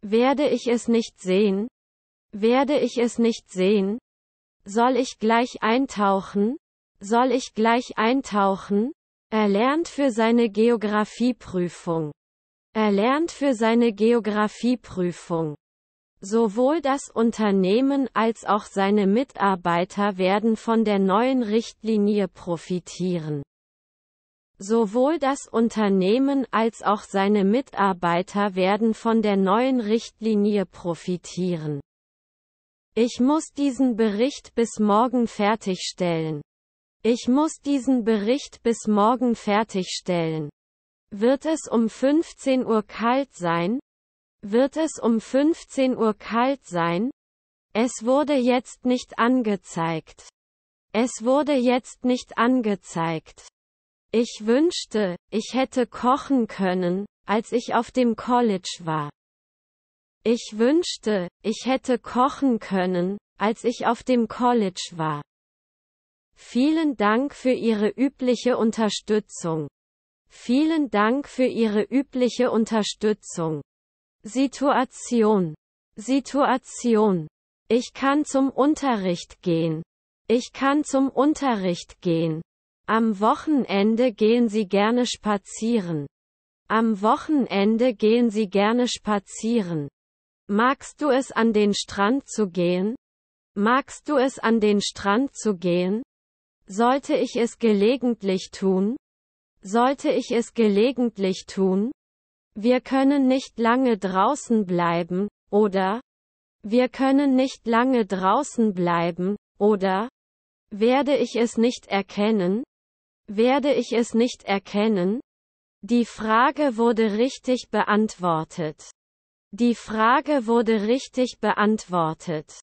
Werde ich es nicht sehen? Werde ich es nicht sehen? Soll ich gleich eintauchen? Soll ich gleich eintauchen? Er lernt für seine Geografieprüfung. Er lernt für seine Geografieprüfung. Sowohl das Unternehmen als auch seine Mitarbeiter werden von der neuen Richtlinie profitieren. Sowohl das Unternehmen als auch seine Mitarbeiter werden von der neuen Richtlinie profitieren. Ich muss diesen Bericht bis morgen fertigstellen. Ich muss diesen Bericht bis morgen fertigstellen. Wird es um 15 Uhr kalt sein? Wird es um 15 Uhr kalt sein? Es wurde jetzt nicht angezeigt. Es wurde jetzt nicht angezeigt. Ich wünschte, ich hätte kochen können, als ich auf dem College war. Ich wünschte, ich hätte kochen können, als ich auf dem College war. Vielen Dank für Ihre übliche Unterstützung. Vielen Dank für Ihre übliche Unterstützung. Situation. Situation. Ich kann zum Unterricht gehen. Ich kann zum Unterricht gehen. Am Wochenende gehen Sie gerne spazieren. Am Wochenende gehen Sie gerne spazieren. Magst du es, an den Strand zu gehen? Magst du es, an den Strand zu gehen? Sollte ich es gelegentlich tun? Sollte ich es gelegentlich tun? Wir können nicht lange draußen bleiben, oder? Wir können nicht lange draußen bleiben, oder? Werde ich es nicht erkennen? Werde ich es nicht erkennen? Die Frage wurde richtig beantwortet. Die Frage wurde richtig beantwortet.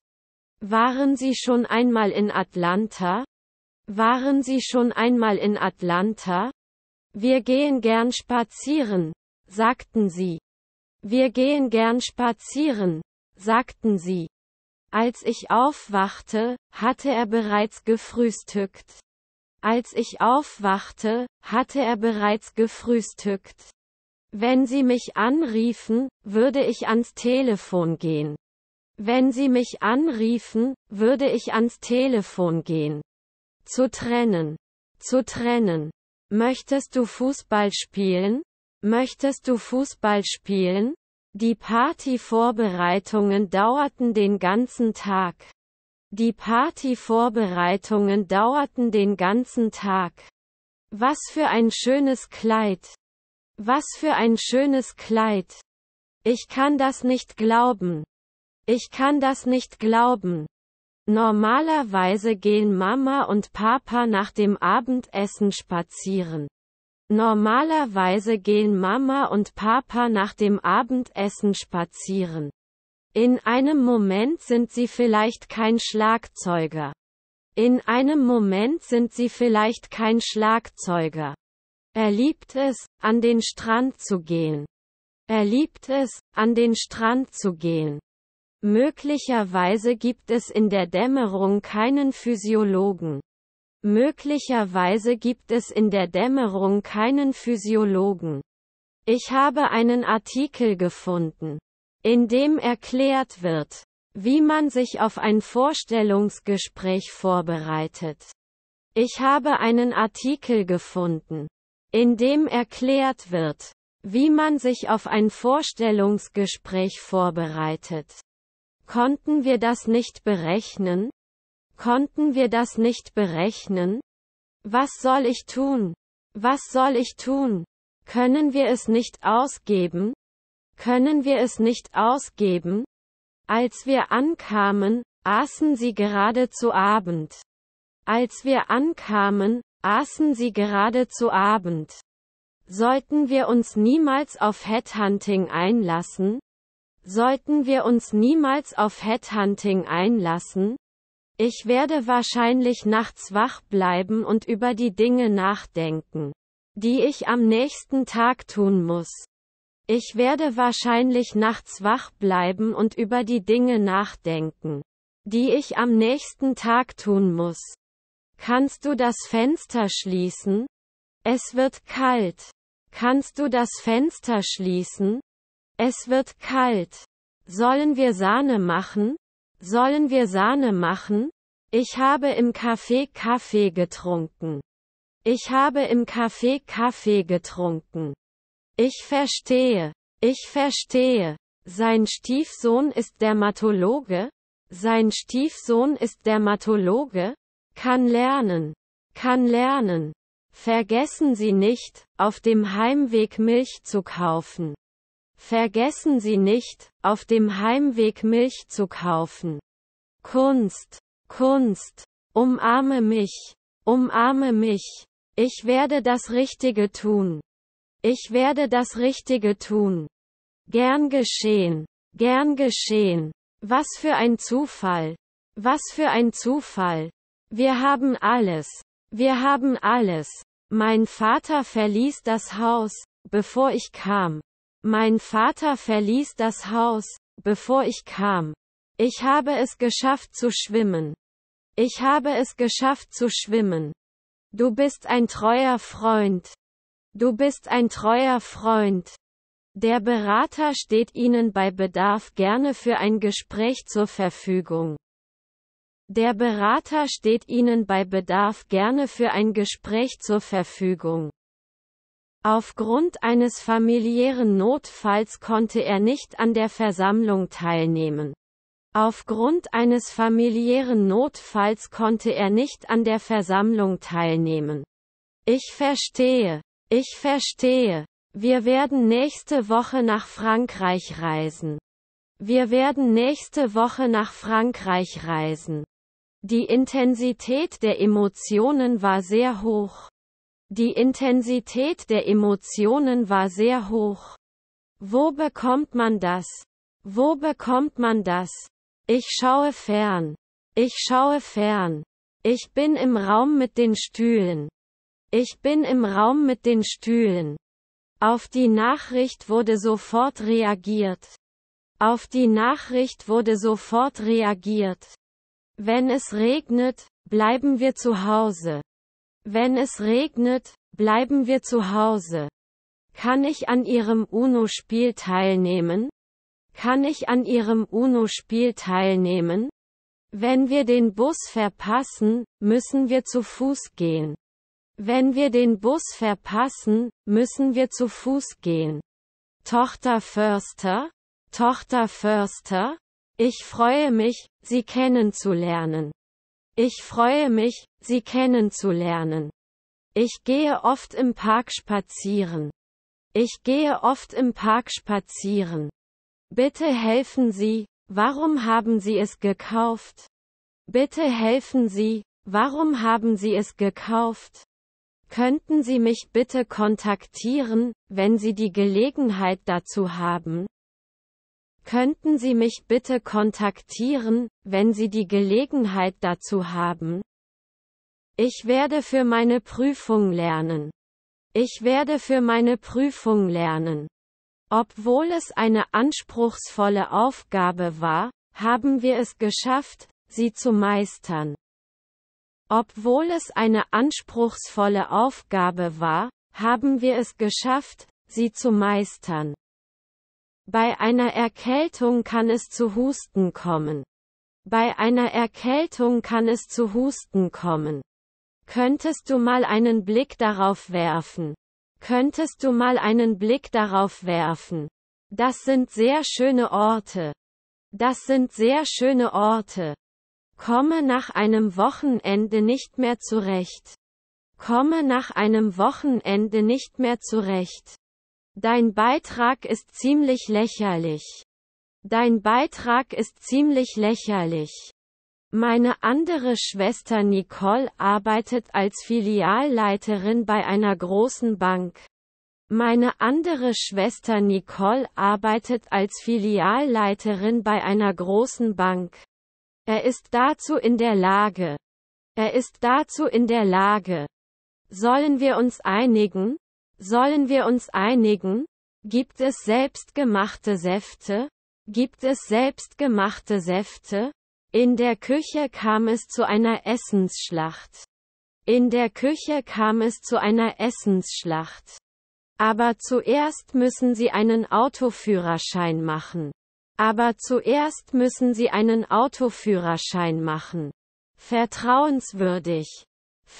Waren Sie schon einmal in Atlanta? Waren Sie schon einmal in Atlanta? Wir gehen gern spazieren, sagten sie. Wir gehen gern spazieren, sagten sie. Als ich aufwachte, hatte er bereits gefrühstückt. Als ich aufwachte, hatte er bereits gefrühstückt. Wenn Sie mich anriefen, würde ich ans Telefon gehen. Wenn Sie mich anriefen, würde ich ans Telefon gehen. Zu trennen. Zu trennen. Möchtest du Fußball spielen? Möchtest du Fußball spielen? Die Partyvorbereitungen dauerten den ganzen Tag. Die Partyvorbereitungen dauerten den ganzen Tag. Was für ein schönes Kleid. Was für ein schönes Kleid. Ich kann das nicht glauben. Ich kann das nicht glauben. Normalerweise gehen Mama und Papa nach dem Abendessen spazieren. Normalerweise gehen Mama und Papa nach dem Abendessen spazieren. In einem Moment sind sie vielleicht kein Schlagzeuger. In einem Moment sind sie vielleicht kein Schlagzeuger. Er liebt es, an den Strand zu gehen. Er liebt es, an den Strand zu gehen. Möglicherweise gibt es in der Dämmerung keinen Physiologen. Möglicherweise gibt es in der Dämmerung keinen Physiologen. Ich habe einen Artikel gefunden, in dem erklärt wird, wie man sich auf ein Vorstellungsgespräch vorbereitet. Ich habe einen Artikel gefunden, in dem erklärt wird, wie man sich auf ein Vorstellungsgespräch vorbereitet. Konnten wir das nicht berechnen? Konnten wir das nicht berechnen? Was soll ich tun? Was soll ich tun? Können wir es nicht ausgeben? Können wir es nicht ausgeben? Als wir ankamen, aßen sie gerade zu Abend. Als wir ankamen, aßen sie gerade zu Abend. Sollten wir uns niemals auf Headhunting einlassen? Sollten wir uns niemals auf Headhunting einlassen? Ich werde wahrscheinlich nachts wach bleiben und über die Dinge nachdenken, die ich am nächsten Tag tun muss. Ich werde wahrscheinlich nachts wach bleiben und über die Dinge nachdenken, die ich am nächsten Tag tun muss. Kannst du das Fenster schließen? Es wird kalt. Kannst du das Fenster schließen? Es wird kalt. Sollen wir Sahne machen? Sollen wir Sahne machen? Ich habe im Café Kaffee getrunken. Ich habe im Café Kaffee getrunken. Ich verstehe. Ich verstehe. Sein Stiefsohn ist Dermatologe. Sein Stiefsohn ist Dermatologe. Kann lernen. Kann lernen. Vergessen Sie nicht, auf dem Heimweg Milch zu kaufen. Vergessen Sie nicht, auf dem Heimweg Milch zu kaufen. Kunst. Kunst. Umarme mich. Umarme mich. Ich werde das Richtige tun. Ich werde das Richtige tun. Gern geschehen. Gern geschehen. Was für ein Zufall. Was für ein Zufall. Wir haben alles. Wir haben alles. Mein Vater verließ das Haus, bevor ich kam. Mein Vater verließ das Haus, bevor ich kam. Ich habe es geschafft zu schwimmen. Ich habe es geschafft zu schwimmen. Du bist ein treuer Freund. Du bist ein treuer Freund. Der Berater steht Ihnen bei Bedarf gerne für ein Gespräch zur Verfügung. Der Berater steht Ihnen bei Bedarf gerne für ein Gespräch zur Verfügung. Aufgrund eines familiären Notfalls konnte er nicht an der Versammlung teilnehmen. Aufgrund eines familiären Notfalls konnte er nicht an der Versammlung teilnehmen. Ich verstehe. Ich verstehe. Wir werden nächste Woche nach Frankreich reisen. Wir werden nächste Woche nach Frankreich reisen. Die Intensität der Emotionen war sehr hoch. Die Intensität der Emotionen war sehr hoch. Wo bekommt man das? Wo bekommt man das? Ich schaue fern. Ich schaue fern. Ich bin im Raum mit den Stühlen. Ich bin im Raum mit den Stühlen. Auf die Nachricht wurde sofort reagiert. Auf die Nachricht wurde sofort reagiert. Wenn es regnet, bleiben wir zu Hause. Wenn es regnet, bleiben wir zu Hause. Kann ich an Ihrem UNO-Spiel teilnehmen? Kann ich an Ihrem UNO-Spiel teilnehmen? Wenn wir den Bus verpassen, müssen wir zu Fuß gehen. Wenn wir den Bus verpassen, müssen wir zu Fuß gehen. Tochter Förster? Tochter Förster? Ich freue mich, Sie kennenzulernen. Ich freue mich, Sie kennenzulernen. Ich gehe oft im Park spazieren. Ich gehe oft im Park spazieren. Bitte helfen Sie, warum haben Sie es gekauft? Bitte helfen Sie, warum haben Sie es gekauft? Könnten Sie mich bitte kontaktieren, wenn Sie die Gelegenheit dazu haben? Könnten Sie mich bitte kontaktieren, wenn Sie die Gelegenheit dazu haben? Ich werde für meine Prüfung lernen. Ich werde für meine Prüfung lernen. Obwohl es eine anspruchsvolle Aufgabe war, haben wir es geschafft, sie zu meistern. Obwohl es eine anspruchsvolle Aufgabe war, haben wir es geschafft, sie zu meistern. Bei einer Erkältung kann es zu Husten kommen. Bei einer Erkältung kann es zu Husten kommen. Könntest du mal einen Blick darauf werfen? Könntest du mal einen Blick darauf werfen? Das sind sehr schöne Orte. Das sind sehr schöne Orte. Komme nach einem Wochenende nicht mehr zurecht. Komme nach einem Wochenende nicht mehr zurecht. Dein Beitrag ist ziemlich lächerlich. Dein Beitrag ist ziemlich lächerlich. Meine andere Schwester Nicole arbeitet als Filialleiterin bei einer großen Bank. Meine andere Schwester Nicole arbeitet als Filialleiterin bei einer großen Bank. Er ist dazu in der Lage. Er ist dazu in der Lage. Sollen wir uns einigen? Sollen wir uns einigen? Gibt es selbstgemachte Säfte? Gibt es selbstgemachte Säfte? In der Küche kam es zu einer Essensschlacht. In der Küche kam es zu einer Essensschlacht. Aber zuerst müssen Sie einen Autoführerschein machen. Aber zuerst müssen Sie einen Autoführerschein machen. Vertrauenswürdig.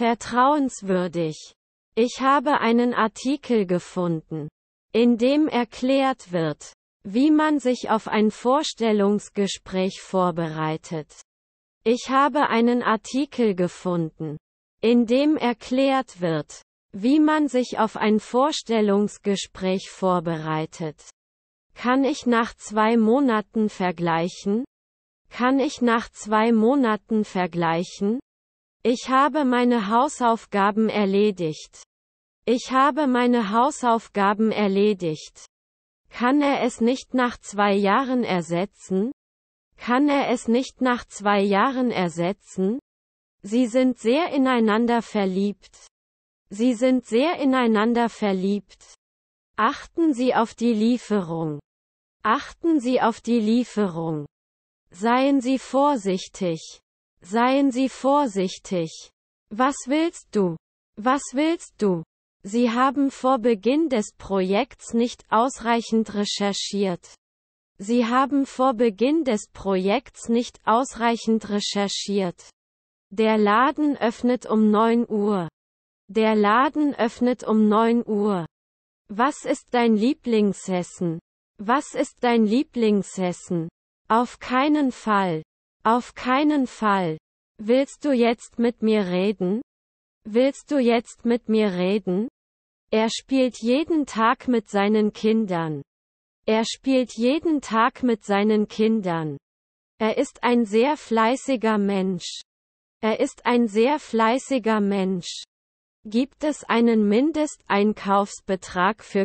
Vertrauenswürdig. Ich habe einen Artikel gefunden, in dem erklärt wird, wie man sich auf ein Vorstellungsgespräch vorbereitet. Ich habe einen Artikel gefunden, in dem erklärt wird, wie man sich auf ein Vorstellungsgespräch vorbereitet. Kann ich nach 2 Monaten vergleichen? Kann ich nach 2 Monaten vergleichen? Ich habe meine Hausaufgaben erledigt. Ich habe meine Hausaufgaben erledigt. Kann er es nicht nach 2 Jahren ersetzen? Kann er es nicht nach 2 Jahren ersetzen? Sie sind sehr ineinander verliebt. Sie sind sehr ineinander verliebt. Achten Sie auf die Lieferung. Achten Sie auf die Lieferung. Seien Sie vorsichtig. Seien Sie vorsichtig. Was willst du? Was willst du? Sie haben vor Beginn des Projekts nicht ausreichend recherchiert. Sie haben vor Beginn des Projekts nicht ausreichend recherchiert. Der Laden öffnet um 9 Uhr. Der Laden öffnet um 9 Uhr. Was ist dein Lieblingsessen? Was ist dein Lieblingsessen? Auf keinen Fall. Auf keinen Fall. Willst du jetzt mit mir reden? Willst du jetzt mit mir reden? Er spielt jeden Tag mit seinen Kindern. Er spielt jeden Tag mit seinen Kindern. Er ist ein sehr fleißiger Mensch. Er ist ein sehr fleißiger Mensch. Gibt es einen Mindesteinkaufsbetrag für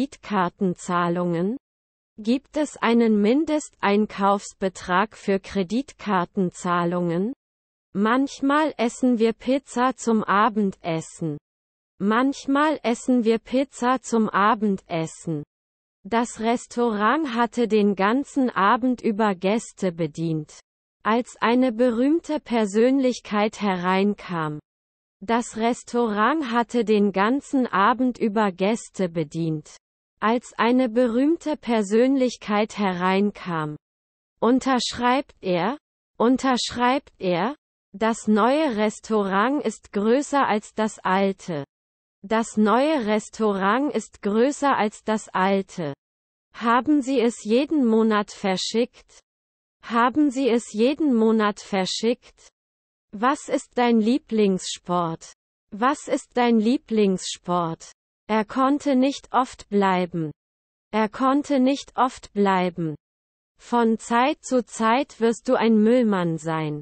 Kreditkartenzahlungen? Gibt es einen Mindesteinkaufsbetrag für Kreditkartenzahlungen? Manchmal essen wir Pizza zum Abendessen. Manchmal essen wir Pizza zum Abendessen. Das Restaurant hatte den ganzen Abend über Gäste bedient. Als eine berühmte Persönlichkeit hereinkam. Das Restaurant hatte den ganzen Abend über Gäste bedient. Als eine berühmte Persönlichkeit hereinkam. Unterschreibt er? Unterschreibt er? Das neue Restaurant ist größer als das alte. Das neue Restaurant ist größer als das alte. Haben Sie es jeden Monat verschickt? Haben Sie es jeden Monat verschickt? Was ist dein Lieblingssport? Was ist dein Lieblingssport? Er konnte nicht oft bleiben. Er konnte nicht oft bleiben. Von Zeit zu Zeit wirst du ein Müllmann sein.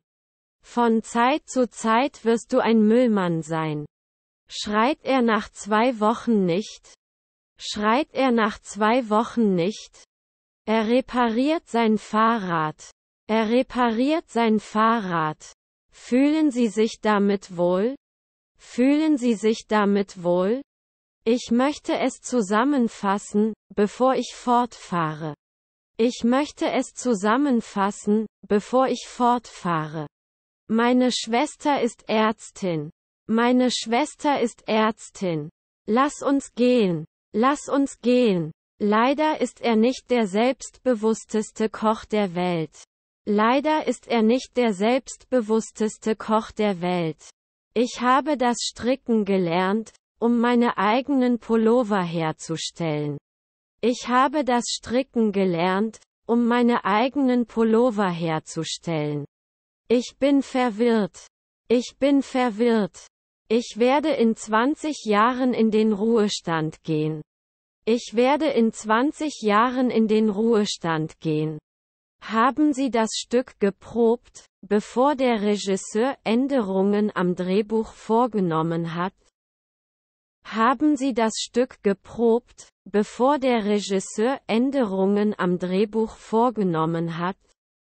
Von Zeit zu Zeit wirst du ein Müllmann sein. Schreit er nach 2 Wochen nicht? Schreit er nach 2 Wochen nicht? Er repariert sein Fahrrad. Er repariert sein Fahrrad. Fühlen Sie sich damit wohl? Fühlen Sie sich damit wohl? Ich möchte es zusammenfassen, bevor ich fortfahre. Ich möchte es zusammenfassen, bevor ich fortfahre. Meine Schwester ist Ärztin. Meine Schwester ist Ärztin. Lass uns gehen. Lass uns gehen. Leider ist er nicht der selbstbewussteste Koch der Welt. Leider ist er nicht der selbstbewussteste Koch der Welt. Ich habe das Stricken gelernt, um meine eigenen Pullover herzustellen. Ich habe das Stricken gelernt, um meine eigenen Pullover herzustellen. Ich bin verwirrt. Ich bin verwirrt. Ich werde in 20 Jahren in den Ruhestand gehen. Ich werde in 20 Jahren in den Ruhestand gehen. Haben Sie das Stück geprobt, bevor der Regisseur Änderungen am Drehbuch vorgenommen hat? Haben Sie das Stück geprobt, bevor der Regisseur Änderungen am Drehbuch vorgenommen hat?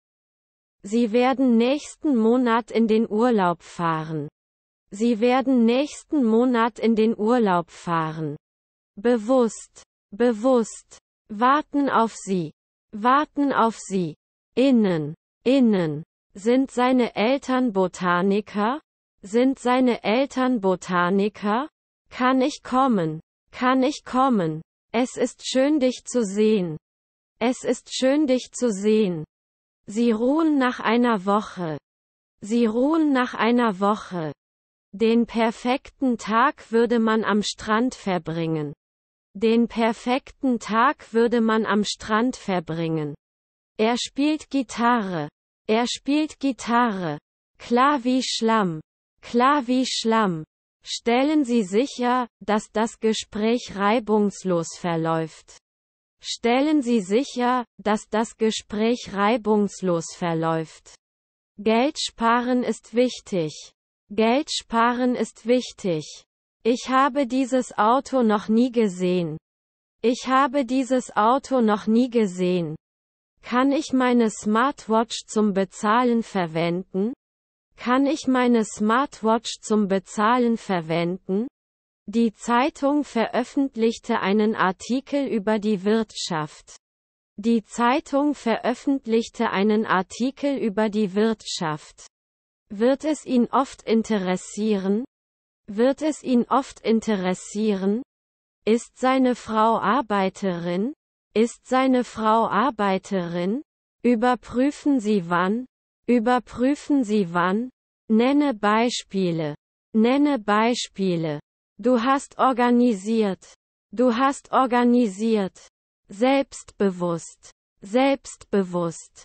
Sie werden nächsten Monat in den Urlaub fahren. Sie werden nächsten Monat in den Urlaub fahren. Bewusst, bewusst. Warten auf Sie. Warten auf Sie. Innen. Sind seine Eltern Botaniker? Sind seine Eltern Botaniker? Kann ich kommen? Kann ich kommen? Es ist schön, dich zu sehen. Es ist schön, dich zu sehen. Sie ruhen nach einer Woche. Sie ruhen nach einer Woche. Den perfekten Tag würde man am Strand verbringen. Den perfekten Tag würde man am Strand verbringen. Er spielt Gitarre. Er spielt Gitarre. Klar wie Schlamm. Klar wie Schlamm. Stellen Sie sicher, dass das Gespräch reibungslos verläuft. Stellen Sie sicher, dass das Gespräch reibungslos verläuft. Geld sparen ist wichtig. Geld sparen ist wichtig. Ich habe dieses Auto noch nie gesehen. Ich habe dieses Auto noch nie gesehen. Kann ich meine Smartwatch zum Bezahlen verwenden? Kann ich meine Smartwatch zum Bezahlen verwenden? Die Zeitung veröffentlichte einen Artikel über die Wirtschaft. Die Zeitung veröffentlichte einen Artikel über die Wirtschaft. Wird es ihn oft interessieren? Wird es ihn oft interessieren? Ist seine Frau Arbeiterin? Ist seine Frau Arbeiterin? Überprüfen Sie wann? Überprüfen Sie wann? Nenne Beispiele. Nenne Beispiele. Du hast organisiert. Du hast organisiert. Selbstbewusst. Selbstbewusst.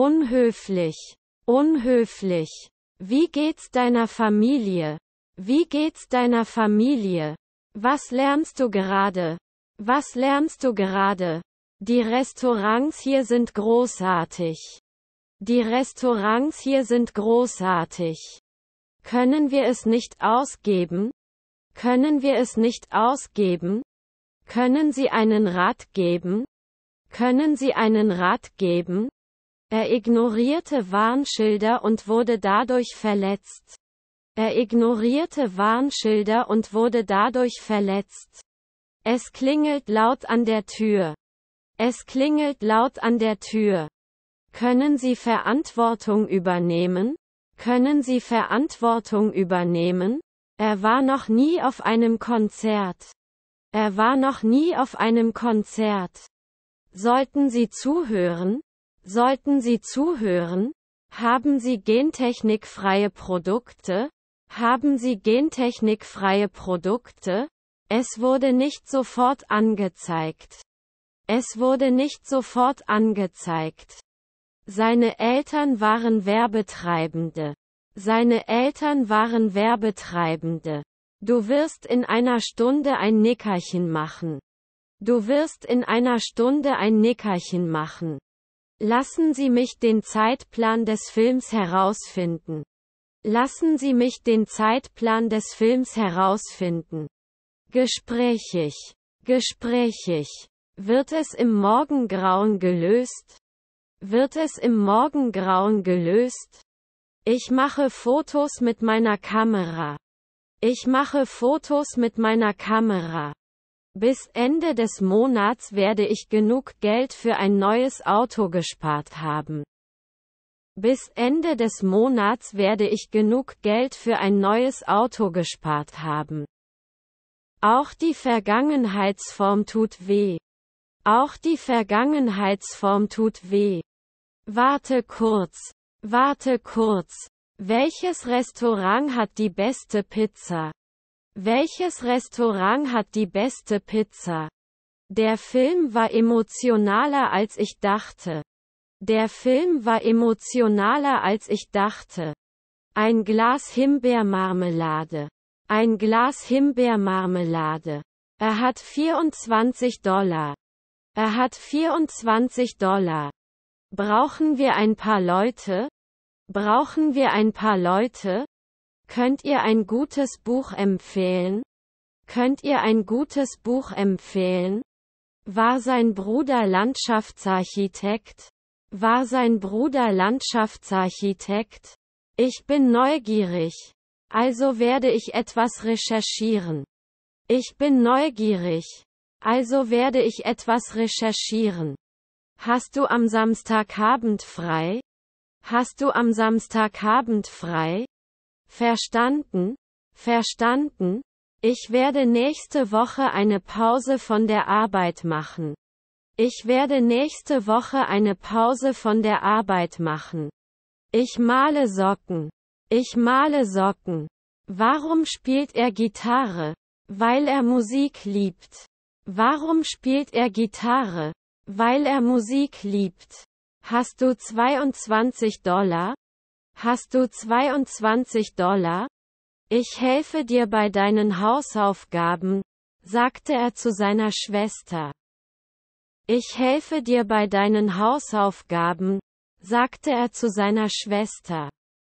Unhöflich. Unhöflich. Wie geht's deiner Familie? Wie geht's deiner Familie? Was lernst du gerade? Was lernst du gerade? Die Restaurants hier sind großartig. Die Restaurants hier sind großartig. Können wir es nicht ausgeben? Können wir es nicht ausgeben? Können Sie einen Rat geben? Können Sie einen Rat geben? Er ignorierte Warnschilder und wurde dadurch verletzt. Er ignorierte Warnschilder und wurde dadurch verletzt. Es klingelt laut an der Tür. Es klingelt laut an der Tür. Können Sie Verantwortung übernehmen? Können Sie Verantwortung übernehmen? Er war noch nie auf einem Konzert. Er war noch nie auf einem Konzert. Sollten Sie zuhören? Sollten Sie zuhören? Haben Sie gentechnikfreie Produkte? Haben Sie gentechnikfreie Produkte? Es wurde nicht sofort angezeigt. Es wurde nicht sofort angezeigt. Seine Eltern waren Werbetreibende. Seine Eltern waren Werbetreibende. Du wirst in einer Stunde ein Nickerchen machen. Du wirst in einer Stunde ein Nickerchen machen. Lassen Sie mich den Zeitplan des Films herausfinden. Lassen Sie mich den Zeitplan des Films herausfinden. Gesprächig. Gesprächig. Wird es im Morgengrauen gelöst? Wird es im Morgengrauen gelöst? Ich mache Fotos mit meiner Kamera. Ich mache Fotos mit meiner Kamera. Bis Ende des Monats werde ich genug Geld für ein neues Auto gespart haben. Bis Ende des Monats werde ich genug Geld für ein neues Auto gespart haben. Auch die Vergangenheitsform tut weh. Auch die Vergangenheitsform tut weh. Warte kurz. Warte kurz. Welches Restaurant hat die beste Pizza? Welches Restaurant hat die beste Pizza? Der Film war emotionaler als ich dachte. Der Film war emotionaler als ich dachte. Ein Glas Himbeermarmelade. Ein Glas Himbeermarmelade. Er hat $24. Er hat $24. Brauchen wir ein paar Leute? Brauchen wir ein paar Leute? Könnt ihr ein gutes Buch empfehlen? Könnt ihr ein gutes Buch empfehlen? War sein Bruder Landschaftsarchitekt? War sein Bruder Landschaftsarchitekt? Ich bin neugierig. Also werde ich etwas recherchieren. Ich bin neugierig. Also werde ich etwas recherchieren. Hast du am Samstagabend frei? Hast du am Samstagabend frei? Verstanden? Verstanden? Ich werde nächste Woche eine Pause von der Arbeit machen. Ich werde nächste Woche eine Pause von der Arbeit machen. Ich male Socken. Ich male Socken. Warum spielt er Gitarre? Weil er Musik liebt. Warum spielt er Gitarre? Weil er Musik liebt. Hast du $22? Hast du $22? Ich helfe dir bei deinen Hausaufgaben, sagte er zu seiner Schwester. Ich helfe dir bei deinen Hausaufgaben, sagte er zu seiner Schwester.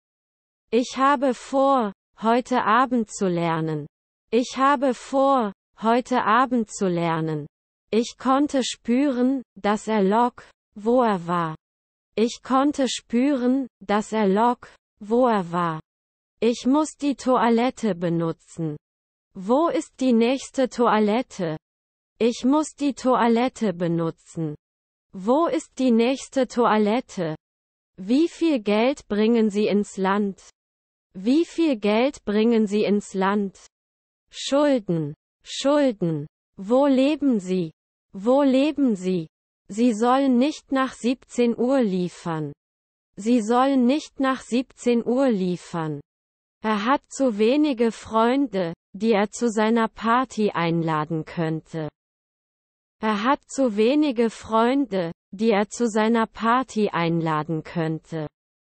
Ich habe vor, heute Abend zu lernen. Ich habe vor, heute Abend zu lernen. Ich konnte spüren, dass er log, wo er war. Ich konnte spüren, dass er log, wo er war. Ich muss die Toilette benutzen. Wo ist die nächste Toilette? Ich muss die Toilette benutzen. Wo ist die nächste Toilette? Wie viel Geld bringen Sie ins Land? Wie viel Geld bringen Sie ins Land? Schulden. Schulden. Wo leben Sie? Wo leben Sie? Sie sollen nicht nach 17 Uhr liefern. Sie sollen nicht nach 17 Uhr liefern. Er hat zu wenige Freunde, die er zu seiner Party einladen könnte. Er hat zu wenige Freunde, die er zu seiner Party einladen könnte.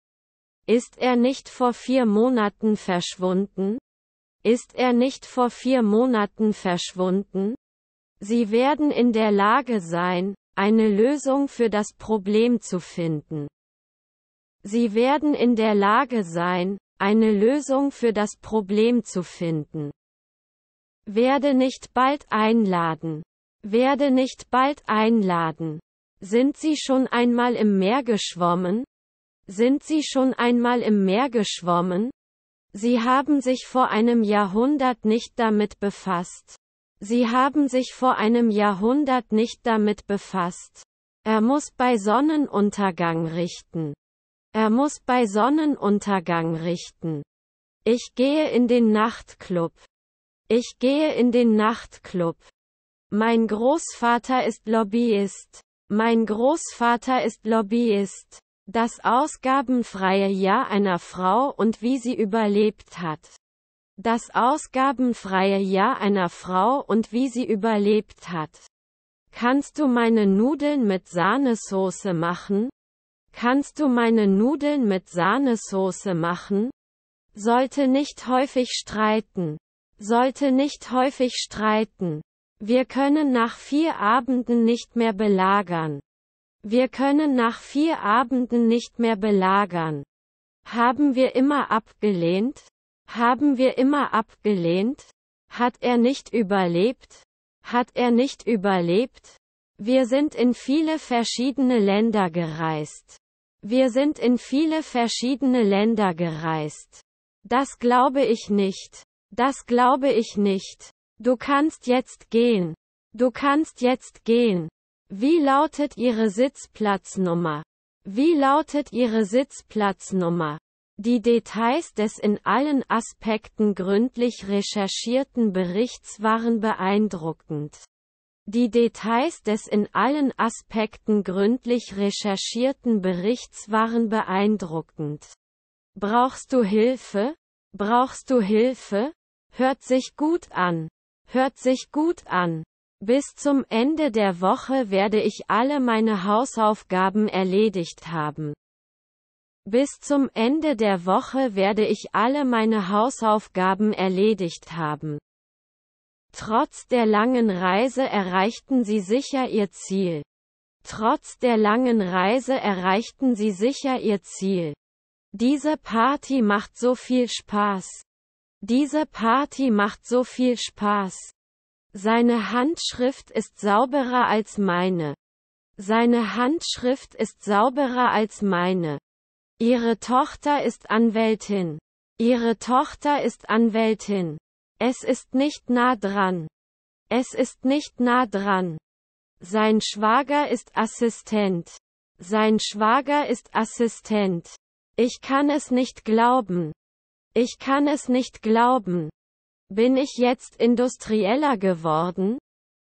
Ist er nicht vor 4 Monaten verschwunden? Ist er nicht vor 4 Monaten verschwunden? Sie werden in der Lage sein, eine Lösung für das Problem zu finden. Sie werden in der Lage sein, eine Lösung für das Problem zu finden. Werde nicht bald einladen. Werde nicht bald einladen. Sind Sie schon einmal im Meer geschwommen? Sind Sie schon einmal im Meer geschwommen? Sie haben sich vor einem Jahrhundert nicht damit befasst. Sie haben sich vor einem Jahrhundert nicht damit befasst. Er muss bei Sonnenuntergang richten. Er muss bei Sonnenuntergang richten. Ich gehe in den Nachtclub. Ich gehe in den Nachtclub. Mein Großvater ist Lobbyist. Mein Großvater ist Lobbyist. Das ausgabenfreie Jahr einer Frau und wie sie überlebt hat. Das ausgabenfreie Jahr einer Frau und wie sie überlebt hat. Kannst du meine Nudeln mit Sahnesoße machen? Kannst du meine Nudeln mit Sahnesoße machen? Sollte nicht häufig streiten. Sollte nicht häufig streiten. Wir können nach 4 Abenden nicht mehr belagern. Wir können nach 4 Abenden nicht mehr belagern. Haben wir immer abgelehnt? Haben wir immer abgelehnt? Hat er nicht überlebt? Hat er nicht überlebt? Wir sind in viele verschiedene Länder gereist. Wir sind in viele verschiedene Länder gereist. Das glaube ich nicht. Das glaube ich nicht. Du kannst jetzt gehen. Du kannst jetzt gehen. Wie lautet Ihre Sitzplatznummer? Wie lautet Ihre Sitzplatznummer? Die Details des in allen Aspekten gründlich recherchierten Berichts waren beeindruckend. Die Details des in allen Aspekten gründlich recherchierten Berichts waren beeindruckend. Brauchst du Hilfe? Brauchst du Hilfe? Hört sich gut an. Hört sich gut an. Bis zum Ende der Woche werde ich alle meine Hausaufgaben erledigt haben. Bis zum Ende der Woche werde ich alle meine Hausaufgaben erledigt haben. Trotz der langen Reise erreichten Sie sicher Ihr Ziel. Trotz der langen Reise erreichten Sie sicher Ihr Ziel. Diese Party macht so viel Spaß. Diese Party macht so viel Spaß. Seine Handschrift ist sauberer als meine. Seine Handschrift ist sauberer als meine. Ihre Tochter ist Anwältin. Ihre Tochter ist Anwältin. Es ist nicht nah dran. Es ist nicht nah dran. Sein Schwager ist Assistent. Sein Schwager ist Assistent. Ich kann es nicht glauben. Ich kann es nicht glauben. Bin ich jetzt industrieller geworden?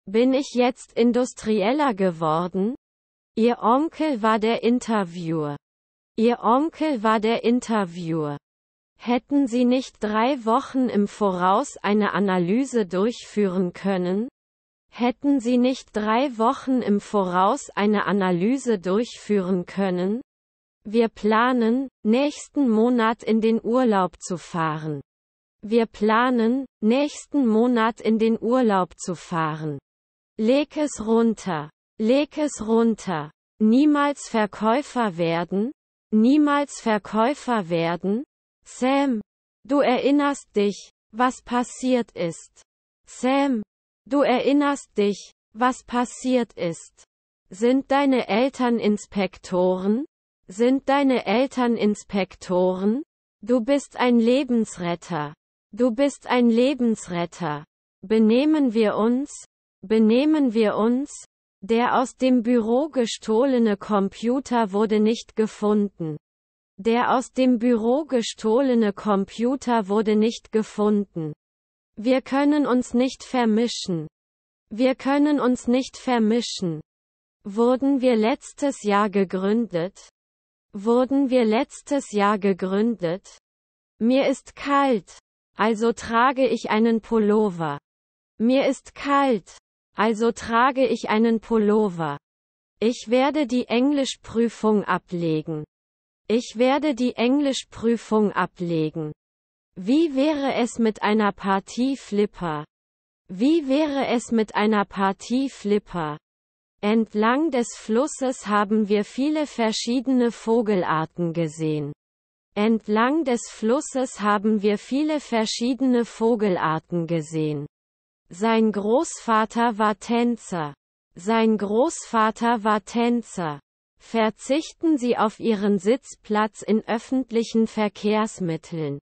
Bin ich jetzt industrieller geworden? Ihr Onkel war der Interviewer. Ihr Onkel war der Interviewer. Hätten Sie nicht 3 Wochen im Voraus eine Analyse durchführen können? Hätten Sie nicht 3 Wochen im Voraus eine Analyse durchführen können? Wir planen, nächsten Monat in den Urlaub zu fahren. Wir planen, nächsten Monat in den Urlaub zu fahren. Leg es runter. Leg es runter. Niemals Verkäufer werden. Niemals Verkäufer werden. Sam, du erinnerst dich, was passiert ist. Sam, du erinnerst dich, was passiert ist. Sind deine Eltern Inspektoren? Sind deine Eltern Inspektoren? Du bist ein Lebensretter. Du bist ein Lebensretter. Benehmen wir uns? Benehmen wir uns? Der aus dem Büro gestohlene Computer wurde nicht gefunden. Der aus dem Büro gestohlene Computer wurde nicht gefunden. Wir können uns nicht vermischen. Wir können uns nicht vermischen. Wurden wir letztes Jahr gegründet? Wurden wir letztes Jahr gegründet? Mir ist kalt, also trage ich einen Pullover. Mir ist kalt, also trage ich einen Pullover. Ich werde die Englischprüfung ablegen. Ich werde die Englischprüfung ablegen. Wie wäre es mit einer Partie Flipper? Wie wäre es mit einer Partie Flipper? Entlang des Flusses haben wir viele verschiedene Vogelarten gesehen. Entlang des Flusses haben wir viele verschiedene Vogelarten gesehen. Sein Großvater war Tänzer. Sein Großvater war Tänzer. Verzichten Sie auf Ihren Sitzplatz in öffentlichen Verkehrsmitteln.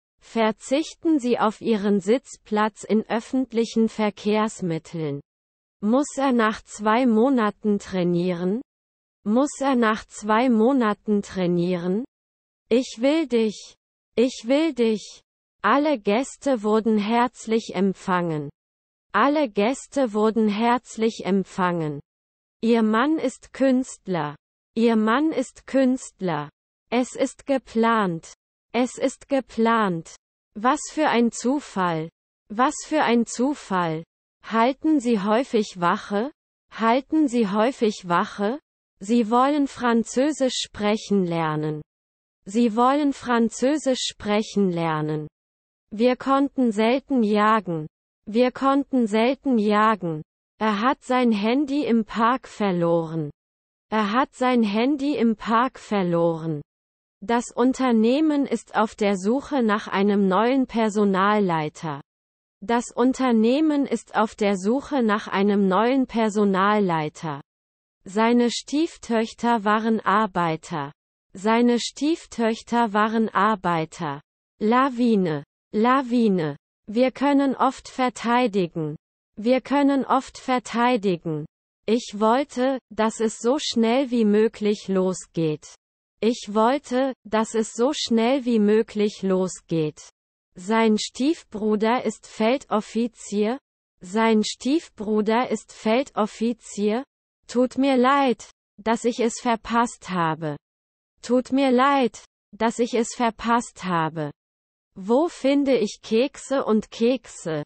Verzichten Sie auf Ihren Sitzplatz in öffentlichen Verkehrsmitteln. Muss er nach 2 Monaten trainieren? Muss er nach 2 Monaten trainieren? Ich will dich. Ich will dich. Alle Gäste wurden herzlich empfangen. Alle Gäste wurden herzlich empfangen. Ihr Mann ist Künstler. Ihr Mann ist Künstler. Es ist geplant. Es ist geplant. Was für ein Zufall. Was für ein Zufall. Halten Sie häufig Wache? Halten Sie häufig Wache? Sie wollen Französisch sprechen lernen. Sie wollen Französisch sprechen lernen. Wir konnten selten jagen. Wir konnten selten jagen. Er hat sein Handy im Park verloren. Er hat sein Handy im Park verloren. Das Unternehmen ist auf der Suche nach einem neuen Personalleiter. Das Unternehmen ist auf der Suche nach einem neuen Personalleiter. Seine Stieftöchter waren Arbeiter. Seine Stieftöchter waren Arbeiter. Lawine. Lawine. Wir können oft verteidigen. Wir können oft verteidigen. Ich wollte, dass es so schnell wie möglich losgeht. Ich wollte, dass es so schnell wie möglich losgeht. Sein Stiefbruder ist Feldoffizier. Sein Stiefbruder ist Feldoffizier. Tut mir leid, dass ich es verpasst habe. Tut mir leid, dass ich es verpasst habe. Wo finde ich Kekse und Kekse?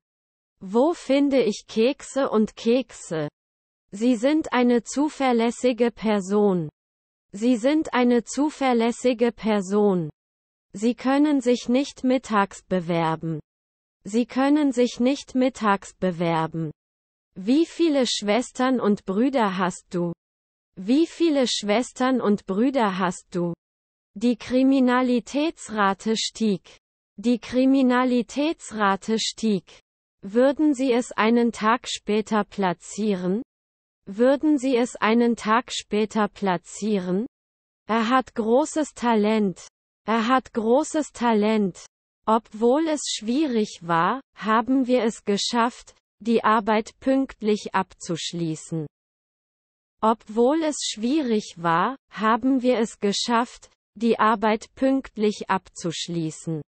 Wo finde ich Kekse und Kekse? Sie sind eine zuverlässige Person. Sie sind eine zuverlässige Person. Sie können sich nicht mittags bewerben. Sie können sich nicht mittags bewerben. Wie viele Schwestern und Brüder hast du? Wie viele Schwestern und Brüder hast du? Die Kriminalitätsrate stieg. Die Kriminalitätsrate stieg. Würden Sie es einen Tag später platzieren? Würden Sie es einen Tag später platzieren? Er hat großes Talent. Er hat großes Talent. Obwohl es schwierig war, haben wir es geschafft, die Arbeit pünktlich abzuschließen. Obwohl es schwierig war, haben wir es geschafft, die Arbeit pünktlich abzuschließen.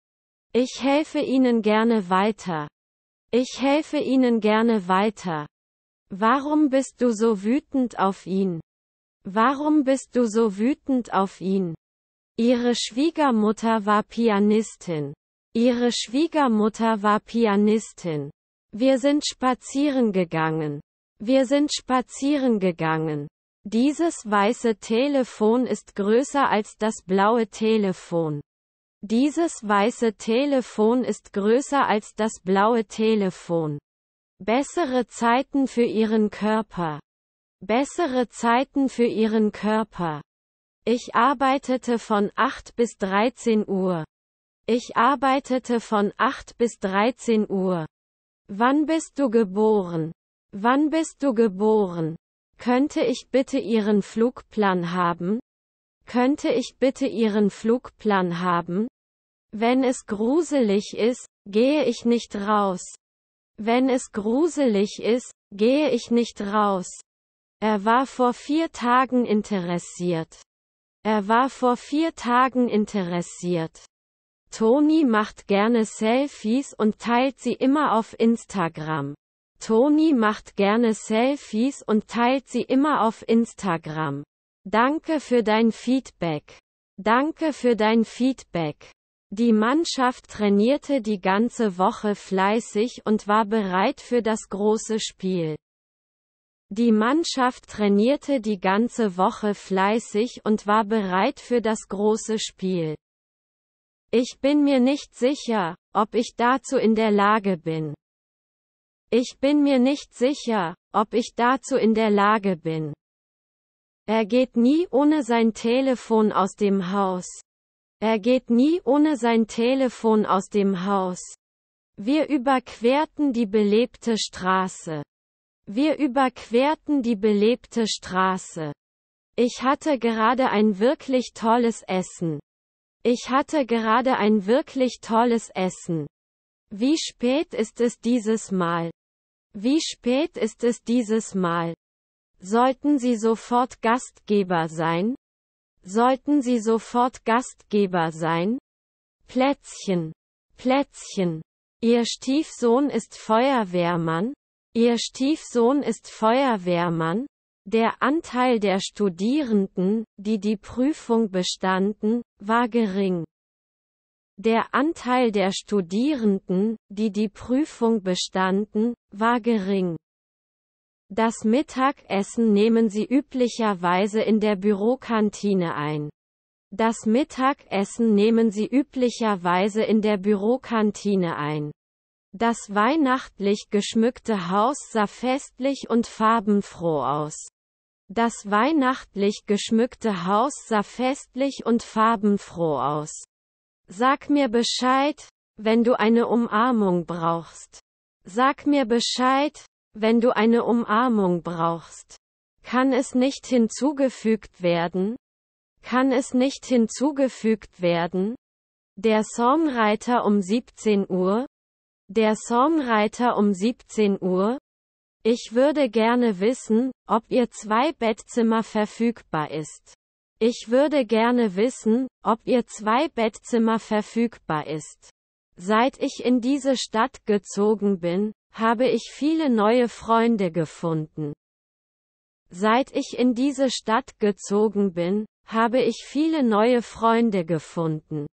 Ich helfe Ihnen gerne weiter. Ich helfe Ihnen gerne weiter. Warum bist du so wütend auf ihn? Warum bist du so wütend auf ihn? Ihre Schwiegermutter war Pianistin. Ihre Schwiegermutter war Pianistin. Wir sind spazieren gegangen. Wir sind spazieren gegangen. Dieses weiße Telefon ist größer als das blaue Telefon. Dieses weiße Telefon ist größer als das blaue Telefon. Bessere Zeiten für Ihren Körper. Bessere Zeiten für Ihren Körper. Ich arbeitete von 8 bis 13 Uhr. Ich arbeitete von 8 bis 13 Uhr. Wann bist du geboren? Wann bist du geboren? Könnte ich bitte Ihren Flugplan haben? Könnte ich bitte Ihren Flugplan haben? Wenn es gruselig ist, gehe ich nicht raus. Wenn es gruselig ist, gehe ich nicht raus. Er war vor 4 Tagen interessiert. Er war vor 4 Tagen interessiert. Toni macht gerne Selfies und teilt sie immer auf Instagram. Toni macht gerne Selfies und teilt sie immer auf Instagram. Danke für dein Feedback. Danke für dein Feedback. Die Mannschaft trainierte die ganze Woche fleißig und war bereit für das große Spiel. Die Mannschaft trainierte die ganze Woche fleißig und war bereit für das große Spiel. Ich bin mir nicht sicher, ob ich dazu in der Lage bin. Ich bin mir nicht sicher, ob ich dazu in der Lage bin. Er geht nie ohne sein Telefon aus dem Haus. Er geht nie ohne sein Telefon aus dem Haus. Wir überquerten die belebte Straße. Wir überquerten die belebte Straße. Ich hatte gerade ein wirklich tolles Essen. Ich hatte gerade ein wirklich tolles Essen. Wie spät ist es dieses Mal? Wie spät ist es dieses Mal? Sollten Sie sofort Gastgeber sein? Sollten Sie sofort Gastgeber sein? Plätzchen. Plätzchen. Ihr Stiefsohn ist Feuerwehrmann? Ihr Stiefsohn ist Feuerwehrmann? Der Anteil der Studierenden, die die Prüfung bestanden, war gering. Der Anteil der Studierenden, die die Prüfung bestanden, war gering. Das Mittagessen nehmen Sie üblicherweise in der Bürokantine ein. Das Mittagessen nehmen Sie üblicherweise in der Bürokantine ein. Das weihnachtlich geschmückte Haus sah festlich und farbenfroh aus. Das weihnachtlich geschmückte Haus sah festlich und farbenfroh aus. Sag mir Bescheid, wenn du eine Umarmung brauchst. Sag mir Bescheid, wenn du eine Umarmung brauchst. Kann es nicht hinzugefügt werden? Kann es nicht hinzugefügt werden? Der Songwriter um 17 Uhr? Der Songwriter um 17 Uhr? Ich würde gerne wissen, ob Ihr 2-Bettzimmer verfügbar ist. Ich würde gerne wissen, ob Ihr 2-Bettzimmer verfügbar ist. Seit ich in diese Stadt gezogen bin, habe ich viele neue Freunde gefunden. Seit ich in diese Stadt gezogen bin, habe ich viele neue Freunde gefunden.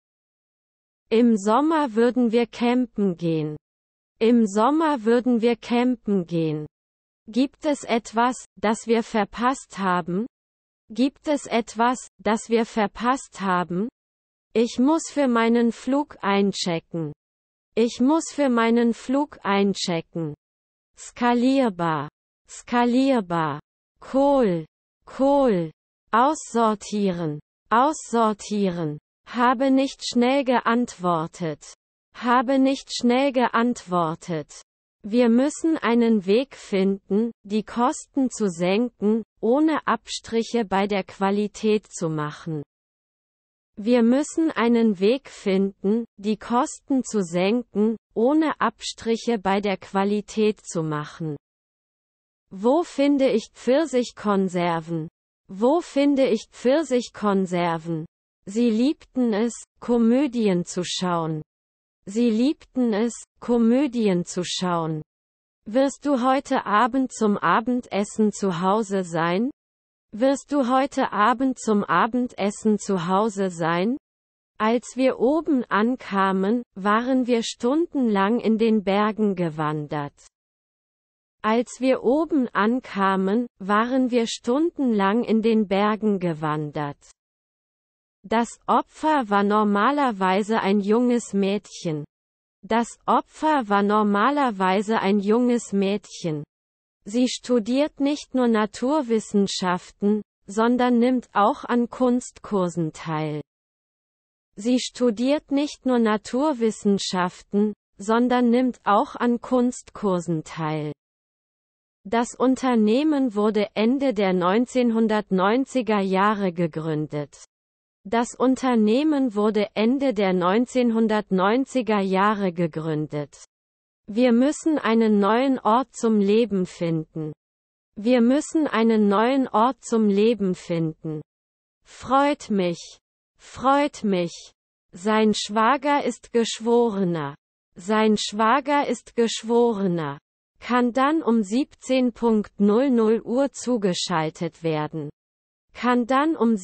Im Sommer würden wir campen gehen. Im Sommer würden wir campen gehen. Gibt es etwas, das wir verpasst haben? Gibt es etwas, das wir verpasst haben? Ich muss für meinen Flug einchecken. Ich muss für meinen Flug einchecken. Skalierbar. Skalierbar. Kohl. Kohl. Aussortieren. Aussortieren. Habe nicht schnell geantwortet. Habe nicht schnell geantwortet. Wir müssen einen Weg finden, die Kosten zu senken, ohne Abstriche bei der Qualität zu machen. Wir müssen einen Weg finden, die Kosten zu senken, ohne Abstriche bei der Qualität zu machen. Wo finde ich Pfirsichkonserven? Wo finde ich Pfirsichkonserven? Sie liebten es, Komödien zu schauen. Sie liebten es, Komödien zu schauen. Wirst du heute Abend zum Abendessen zu Hause sein? Wirst du heute Abend zum Abendessen zu Hause sein? Als wir oben ankamen, waren wir stundenlang in den Bergen gewandert. Als wir oben ankamen, waren wir stundenlang in den Bergen gewandert. Das Opfer war normalerweise ein junges Mädchen. Das Opfer war normalerweise ein junges Mädchen. Sie studiert nicht nur Naturwissenschaften, sondern nimmt auch an Kunstkursen teil. Sie studiert nicht nur Naturwissenschaften, sondern nimmt auch an Kunstkursen teil. Das Unternehmen wurde Ende der 1990er Jahre gegründet. Das Unternehmen wurde Ende der 1990er Jahre gegründet. Wir müssen einen neuen Ort zum Leben finden. Wir müssen einen neuen Ort zum Leben finden. Freut mich. Freut mich. Sein Schwager ist Geschworener. Sein Schwager ist Geschworener. Kann dann um 17:00 Uhr zugeschaltet werden. Kann dann um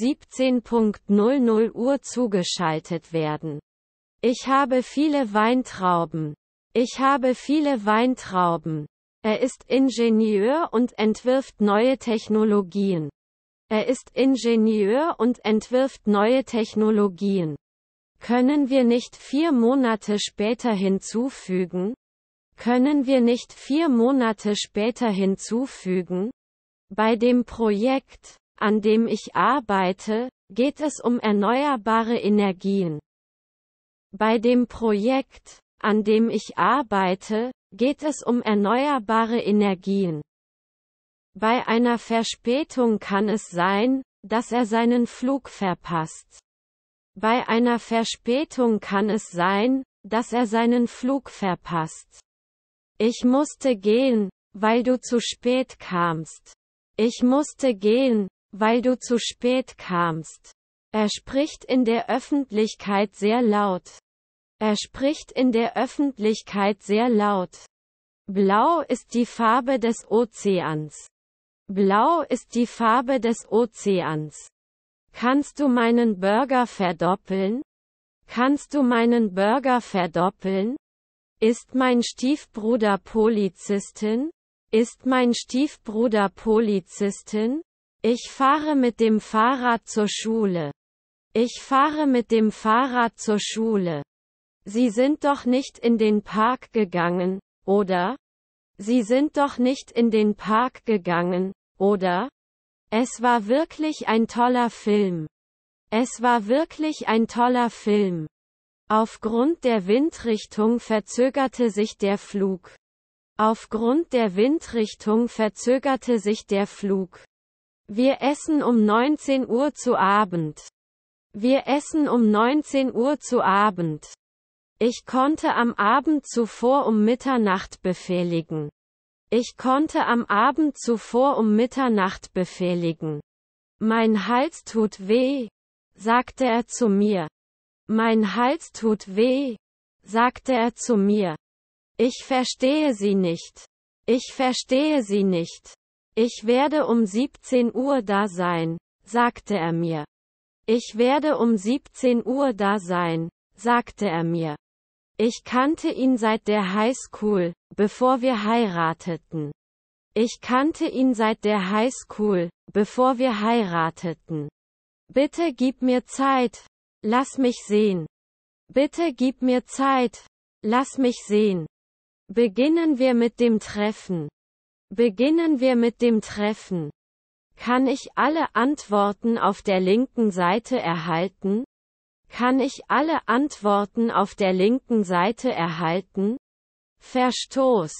17:00 Uhr zugeschaltet werden. Ich habe viele Weintrauben. Ich habe viele Weintrauben. Er ist Ingenieur und entwirft neue Technologien. Er ist Ingenieur und entwirft neue Technologien. Können wir nicht 4 Monate später hinzufügen? Können wir nicht 4 Monate später hinzufügen? Bei dem Projekt, an dem ich arbeite, geht es um erneuerbare Energien. Bei dem Projekt, an dem ich arbeite, geht es um erneuerbare Energien. Bei einer Verspätung kann es sein, dass er seinen Flug verpasst. Bei einer Verspätung kann es sein, dass er seinen Flug verpasst. Ich musste gehen, weil du zu spät kamst. Ich musste gehen, weil du zu spät kamst. Er spricht in der Öffentlichkeit sehr laut. Er spricht in der Öffentlichkeit sehr laut. Blau ist die Farbe des Ozeans. Blau ist die Farbe des Ozeans. Kannst du meinen Burger verdoppeln? Kannst du meinen Burger verdoppeln? Ist mein Stiefbruder Polizistin? Ist mein Stiefbruder Polizistin? Ich fahre mit dem Fahrrad zur Schule. Ich fahre mit dem Fahrrad zur Schule. Sie sind doch nicht in den Park gegangen, oder? Sie sind doch nicht in den Park gegangen, oder? Es war wirklich ein toller Film. Es war wirklich ein toller Film. Aufgrund der Windrichtung verzögerte sich der Flug. Aufgrund der Windrichtung verzögerte sich der Flug. Wir essen um 19 Uhr zu Abend. Wir essen um 19 Uhr zu Abend. Ich konnte am Abend zuvor um Mitternacht befehligen. Ich konnte am Abend zuvor um Mitternacht befehligen. Mein Hals tut weh, sagte er zu mir. Mein Hals tut weh, sagte er zu mir. Ich verstehe Sie nicht. Ich verstehe Sie nicht. Ich werde um 17 Uhr da sein, sagte er mir. Ich werde um 17 Uhr da sein, sagte er mir. Ich kannte ihn seit der Highschool, bevor wir heirateten. Ich kannte ihn seit der Highschool, bevor wir heirateten. Bitte gib mir Zeit. Lass mich sehen. Bitte gib mir Zeit. Lass mich sehen. Beginnen wir mit dem Treffen. Beginnen wir mit dem Treffen. Kann ich alle Antworten auf der linken Seite erhalten? Kann ich alle Antworten auf der linken Seite erhalten? Verstoß.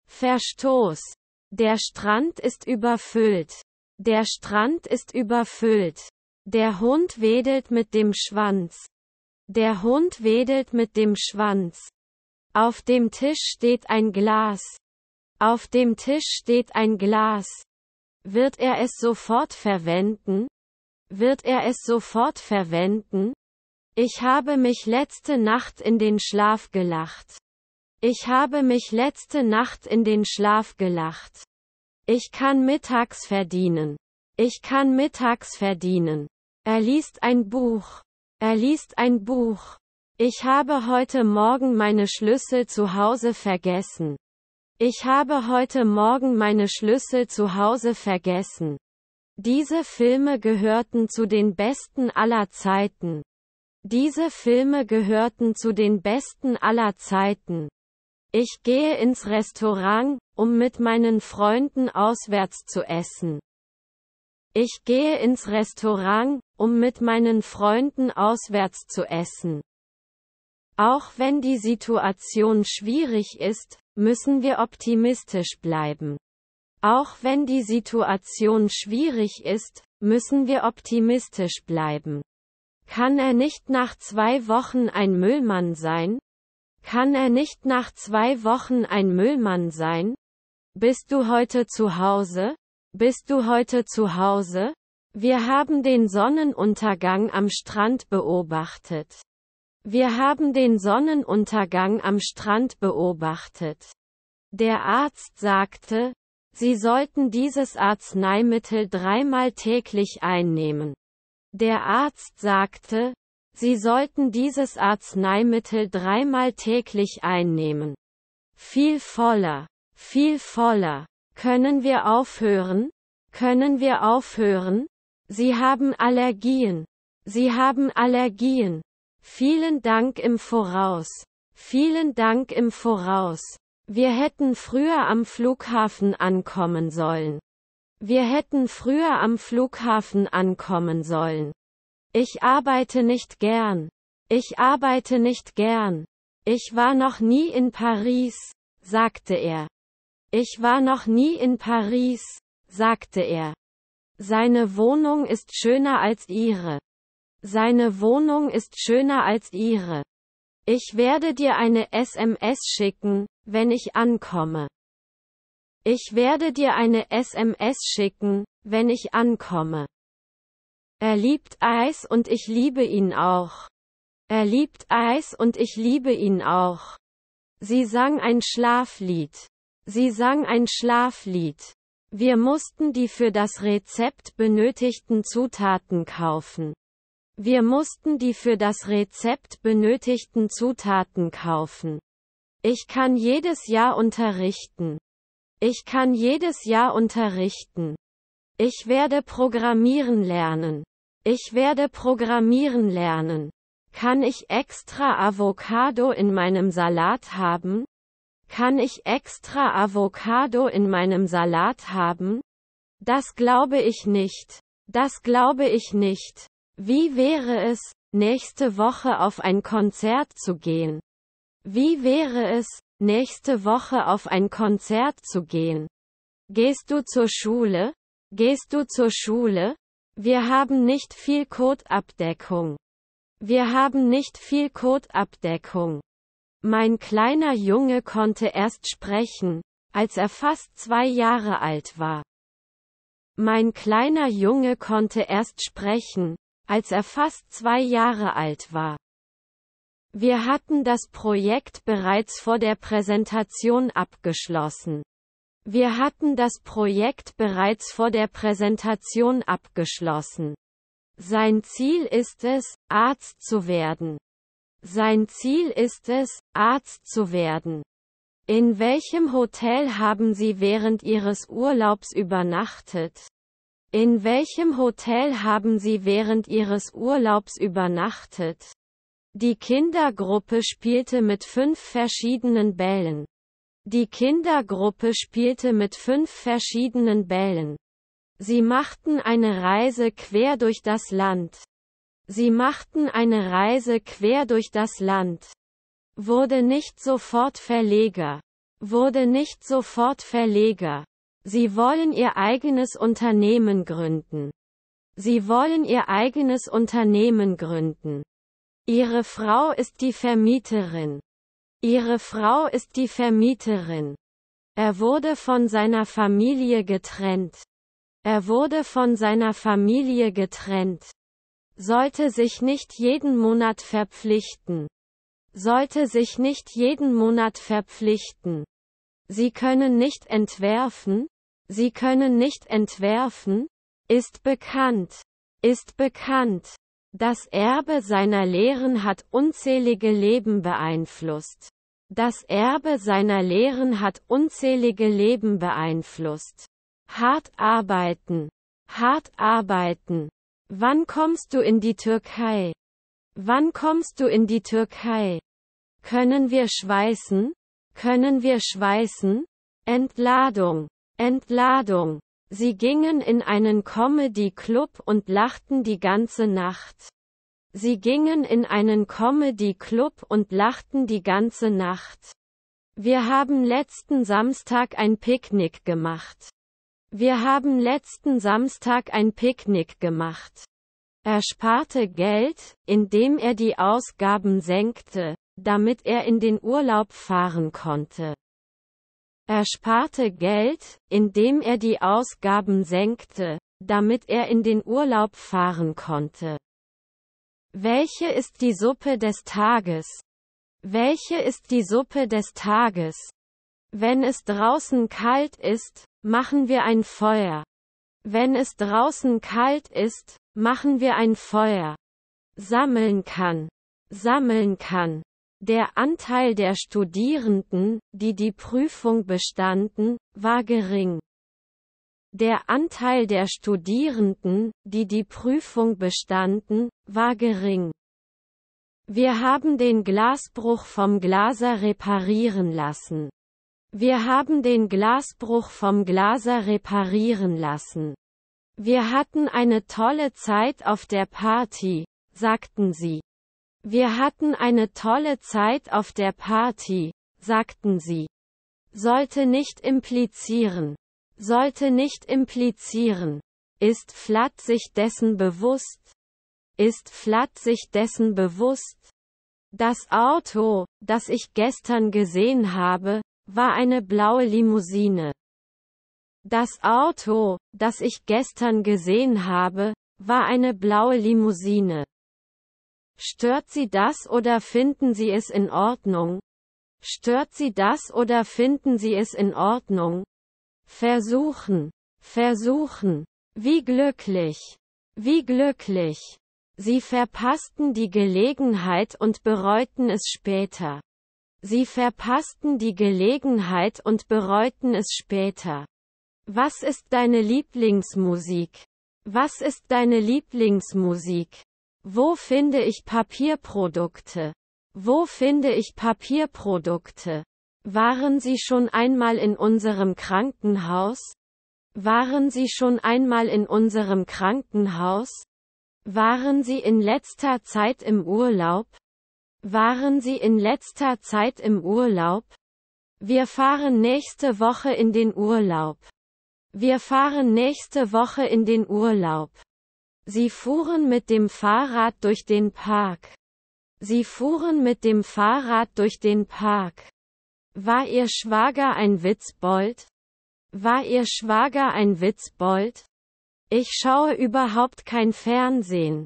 Verstoß. Der Strand ist überfüllt. Der Strand ist überfüllt. Der Hund wedelt mit dem Schwanz. Der Hund wedelt mit dem Schwanz. Auf dem Tisch steht ein Glas. Auf dem Tisch steht ein Glas. Wird er es sofort verwenden? Wird er es sofort verwenden? Ich habe mich letzte Nacht in den Schlaf gelacht. Ich habe mich letzte Nacht in den Schlaf gelacht. Ich kann mittags verdienen. Ich kann mittags verdienen. Er liest ein Buch. Er liest ein Buch. Ich habe heute Morgen meine Schlüssel zu Hause vergessen. Ich habe heute Morgen meine Schlüssel zu Hause vergessen. Diese Filme gehörten zu den besten aller Zeiten. Diese Filme gehörten zu den besten aller Zeiten. Ich gehe ins Restaurant, um mit meinen Freunden auswärts zu essen. Ich gehe ins Restaurant, um mit meinen Freunden auswärts zu essen. Auch wenn die Situation schwierig ist, müssen wir optimistisch bleiben. Auch wenn die Situation schwierig ist, müssen wir optimistisch bleiben. Kann er nicht nach 2 Wochen ein Müllmann sein? Kann er nicht nach 2 Wochen ein Müllmann sein? Bist du heute zu Hause? Bist du heute zu Hause? Wir haben den Sonnenuntergang am Strand beobachtet. Wir haben den Sonnenuntergang am Strand beobachtet. Der Arzt sagte, Sie sollten dieses Arzneimittel 3-mal täglich einnehmen. Der Arzt sagte, Sie sollten dieses Arzneimittel 3-mal täglich einnehmen. Viel voller. Viel voller. Können wir aufhören? Können wir aufhören? Sie haben Allergien. Sie haben Allergien. Vielen Dank im Voraus. Vielen Dank im Voraus. Wir hätten früher am Flughafen ankommen sollen. Wir hätten früher am Flughafen ankommen sollen. Ich arbeite nicht gern. Ich arbeite nicht gern. Ich war noch nie in Paris, sagte er. Ich war noch nie in Paris, sagte er. Seine Wohnung ist schöner als ihre. Seine Wohnung ist schöner als ihre. Ich werde dir eine SMS schicken, wenn ich ankomme. Ich werde dir eine SMS schicken, wenn ich ankomme. Er liebt Eis und ich liebe ihn auch. Er liebt Eis und ich liebe ihn auch. Sie sang ein Schlaflied. Sie sang ein Schlaflied. Wir mussten die für das Rezept benötigten Zutaten kaufen. Wir mussten die für das Rezept benötigten Zutaten kaufen. Ich kann jedes Jahr unterrichten. Ich kann jedes Jahr unterrichten. Ich werde programmieren lernen. Ich werde programmieren lernen. Kann ich extra Avocado in meinem Salat haben? Kann ich extra Avocado in meinem Salat haben? Das glaube ich nicht. Das glaube ich nicht. Wie wäre es, nächste Woche auf ein Konzert zu gehen? Wie wäre es, nächste Woche auf ein Konzert zu gehen? Gehst du zur Schule? Gehst du zur Schule? Wir haben nicht viel Codeabdeckung. Wir haben nicht viel Codeabdeckung. Mein kleiner Junge konnte erst sprechen, als er fast 2 Jahre alt war. Mein kleiner Junge konnte erst sprechen, als er fast 2 Jahre alt war. Wir hatten das Projekt bereits vor der Präsentation abgeschlossen. Wir hatten das Projekt bereits vor der Präsentation abgeschlossen. Sein Ziel ist es, Arzt zu werden. Sein Ziel ist es, Arzt zu werden. In welchem Hotel haben Sie während Ihres Urlaubs übernachtet? In welchem Hotel haben Sie während Ihres Urlaubs übernachtet? Die Kindergruppe spielte mit 5 verschiedenen Bällen. Die Kindergruppe spielte mit 5 verschiedenen Bällen. Sie machten eine Reise quer durch das Land. Sie machten eine Reise quer durch das Land. Wurde nicht sofort Verleger. Wurde nicht sofort Verleger. Sie wollen ihr eigenes Unternehmen gründen. Sie wollen ihr eigenes Unternehmen gründen. Ihre Frau ist die Vermieterin. Ihre Frau ist die Vermieterin. Er wurde von seiner Familie getrennt. Er wurde von seiner Familie getrennt. Sollte sich nicht jeden Monat verpflichten. sollte sich nicht jeden Monat verpflichten. Sie können nicht entwerfen, Sie können nicht entwerfen, ist bekannt. Das Erbe seiner Lehren hat unzählige Leben beeinflusst. Das Erbe seiner Lehren hat unzählige Leben beeinflusst. Hart arbeiten. Wann kommst du in die Türkei? Wann kommst du in die Türkei? Können wir schweißen? Entladung. Sie gingen in einen Comedy-Club und lachten die ganze Nacht. Wir haben letzten Samstag ein Picknick gemacht. Er sparte Geld, indem er die Ausgaben senkte, damit er in den Urlaub fahren konnte. Welche ist die Suppe des Tages? Wenn es draußen kalt ist, machen wir ein Feuer. Sammeln kann. Der Anteil der Studierenden, die die Prüfung bestanden, war gering. Wir haben den Glasbruch vom Glaser reparieren lassen. Wir hatten eine tolle Zeit auf der Party, sagten sie. Sollte nicht implizieren. Ist Flatt sich dessen bewusst? Das Auto, das ich gestern gesehen habe, war eine blaue Limousine. Stört Sie das oder finden Sie es in Ordnung? Versuchen. Wie glücklich. Sie verpassten die Gelegenheit und bereuten es später. Was ist deine Lieblingsmusik? Wo finde ich Papierprodukte? Waren Sie schon einmal in unserem Krankenhaus? Waren Sie in letzter Zeit im Urlaub? Wir fahren nächste Woche in den Urlaub. Sie fuhren mit dem Fahrrad durch den Park. War Ihr Schwager ein Witzbold? Ich schaue überhaupt kein Fernsehen.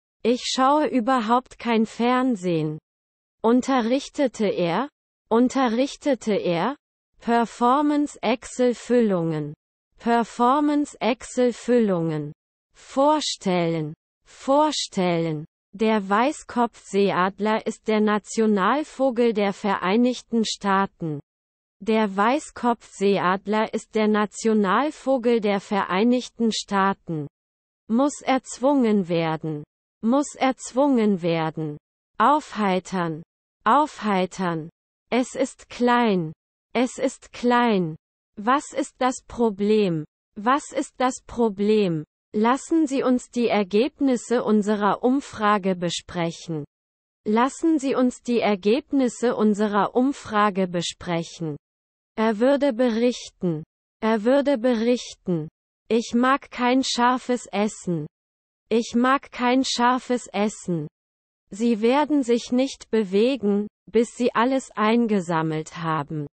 Unterrichtete er? Performance Excel Füllungen. Vorstellen. Der Weißkopfseeadler ist der Nationalvogel der Vereinigten Staaten. Muss erzwungen werden. Aufheitern. Es ist klein. Was ist das Problem? Lassen Sie uns die Ergebnisse unserer Umfrage besprechen. Er würde berichten. Ich mag kein scharfes Essen. Sie werden sich nicht bewegen, bis Sie alles eingesammelt haben.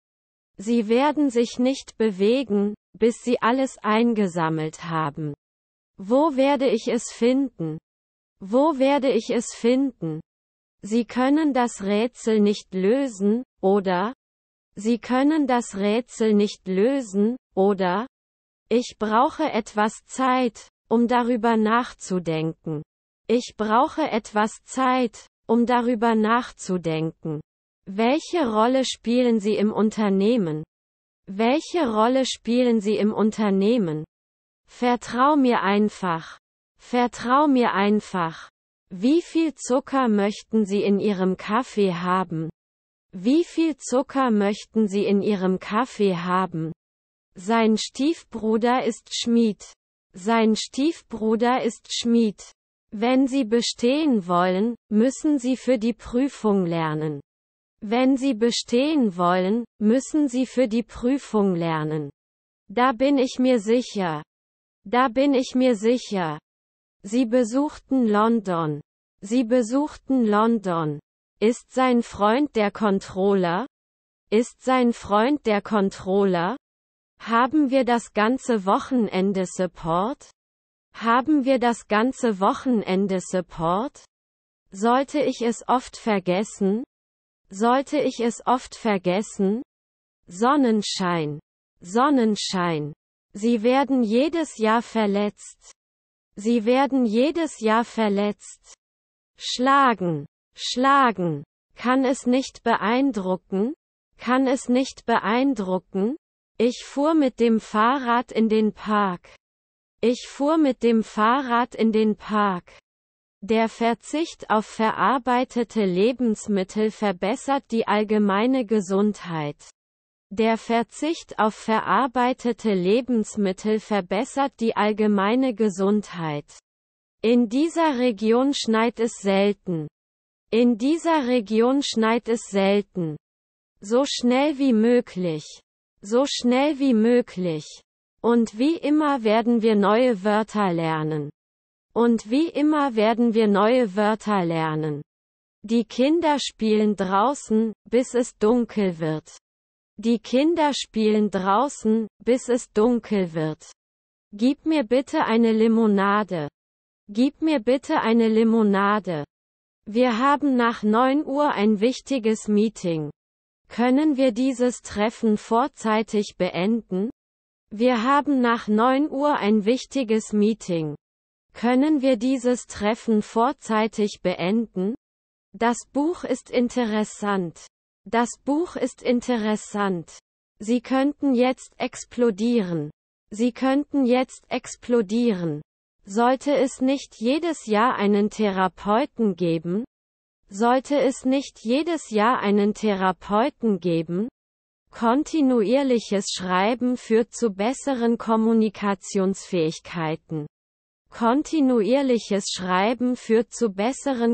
Wo werde ich es finden? Sie können das Rätsel nicht lösen, oder? Sie können das Rätsel nicht lösen, oder? Ich brauche etwas Zeit, um darüber nachzudenken. Ich brauche etwas Zeit, um darüber nachzudenken. Welche Rolle spielen Sie im Unternehmen? Welche Rolle spielen Sie im Unternehmen? Vertrau mir einfach. Vertrau mir einfach. Wie viel Zucker möchten Sie in Ihrem Kaffee haben? Wie viel Zucker möchten Sie in Ihrem Kaffee haben? Sein Stiefbruder ist Schmied. Sein Stiefbruder ist Schmied. Wenn Sie bestehen wollen, müssen Sie für die Prüfung lernen. Wenn Sie bestehen wollen, müssen Sie für die Prüfung lernen. Da bin ich mir sicher. Da bin ich mir sicher. Sie besuchten London. Sie besuchten London. Ist sein Freund der Controller? Ist sein Freund der Controller? Haben wir das ganze Wochenende Support? Haben wir das ganze Wochenende Support? Sollte ich es oft vergessen? Sollte ich es oft vergessen? Sonnenschein. Sonnenschein. Sie werden jedes Jahr verletzt. Sie werden jedes Jahr verletzt. Schlagen. Schlagen. Kann es nicht beeindrucken? Kann es nicht beeindrucken? Ich fuhr mit dem Fahrrad in den Park. Ich fuhr mit dem Fahrrad in den Park. Der Verzicht auf verarbeitete Lebensmittel verbessert die allgemeine Gesundheit. Der Verzicht auf verarbeitete Lebensmittel verbessert die allgemeine Gesundheit. In dieser Region schneit es selten. In dieser Region schneit es selten. So schnell wie möglich. So schnell wie möglich. Und wie immer werden wir neue Wörter lernen. Und wie immer werden wir neue Wörter lernen. Die Kinder spielen draußen, bis es dunkel wird. Die Kinder spielen draußen, bis es dunkel wird. Gib mir bitte eine Limonade. Gib mir bitte eine Limonade. Wir haben nach 9 Uhr ein wichtiges Meeting. Können wir dieses Treffen vorzeitig beenden? Wir haben nach 9 Uhr ein wichtiges Meeting. Können wir dieses Treffen vorzeitig beenden? Das Buch ist interessant. Das Buch ist interessant. Sie könnten jetzt explodieren. Sie könnten jetzt explodieren. Sollte es nicht jedes Jahr einen Therapeuten geben? Sollte es nicht jedes Jahr einen Therapeuten geben? Kontinuierliches Schreiben führt zu besseren Kommunikationsfähigkeiten. Kontinuierliches Schreiben führt zu besseren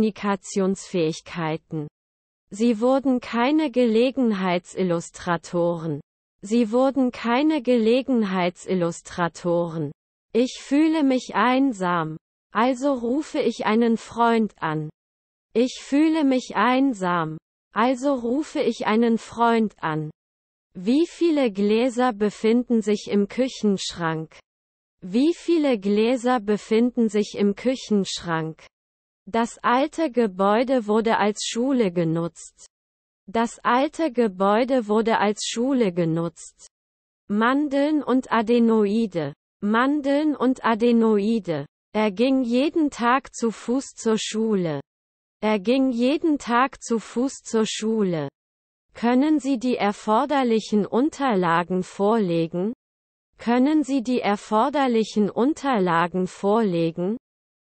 Kommunikationsfähigkeiten. Sie wurden keine Gelegenheitsillustratoren. Sie wurden keine Gelegenheitsillustratoren. Ich fühle mich einsam. Also rufe ich einen Freund an. Ich fühle mich einsam. Also rufe ich einen Freund an. Wie viele Gläser befinden sich im Küchenschrank? Wie viele Gläser befinden sich im Küchenschrank? Das alte Gebäude wurde als Schule genutzt. Das alte Gebäude wurde als Schule genutzt. Mandeln und Adenoide. Mandeln und Adenoide. Er ging jeden Tag zu Fuß zur Schule. Er ging jeden Tag zu Fuß zur Schule. Können Sie die erforderlichen Unterlagen vorlegen? Können Sie die erforderlichen Unterlagen vorlegen?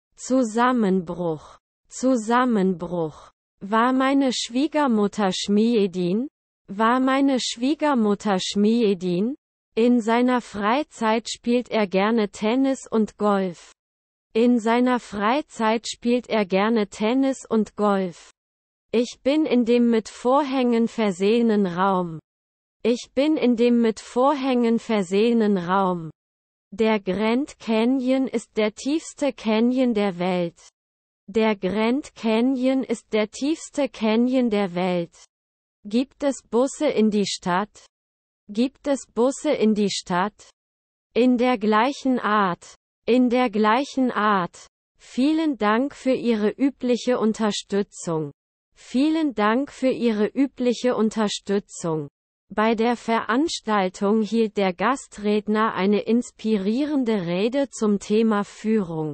Zusammenbruch. Zusammenbruch. War meine Schwiegermutter Schmiedin? War meine Schwiegermutter Schmiedin? In seiner Freizeit spielt er gerne Tennis und Golf. In seiner Freizeit spielt er gerne Tennis und Golf. Ich bin in dem mit Vorhängen versehenen Raum. Ich bin in dem mit Vorhängen versehenen Raum. Der Grand Canyon ist der tiefste Canyon der Welt. Der Grand Canyon ist der tiefste Canyon der Welt. Gibt es Busse in die Stadt? Gibt es Busse in die Stadt? In der gleichen Art. In der gleichen Art. Vielen Dank für Ihre übliche Unterstützung. Vielen Dank für Ihre übliche Unterstützung. Bei der Veranstaltung hielt der Gastredner eine inspirierende Rede zum Thema Führung.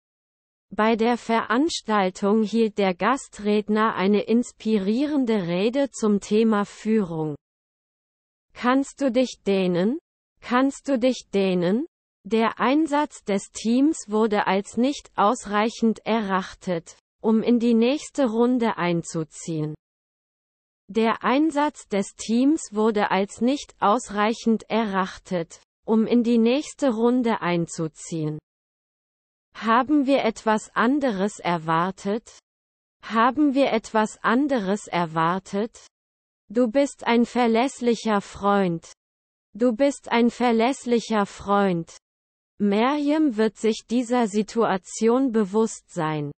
Bei der Veranstaltung hielt der Gastredner eine inspirierende Rede zum Thema Führung. Kannst du dich dehnen? Kannst du dich dehnen? Der Einsatz des Teams wurde als nicht ausreichend erachtet, um in die nächste Runde einzuziehen. Der Einsatz des Teams wurde als nicht ausreichend erachtet, um in die nächste Runde einzuziehen. Haben wir etwas anderes erwartet? Haben wir etwas anderes erwartet? Du bist ein verlässlicher Freund. Du bist ein verlässlicher Freund. Merjem wird sich dieser Situation bewusst sein.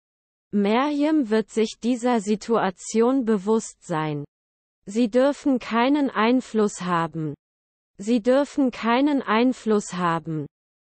Merjem wird sich dieser Situation bewusst sein. Sie dürfen keinen Einfluss haben. Sie dürfen keinen Einfluss haben.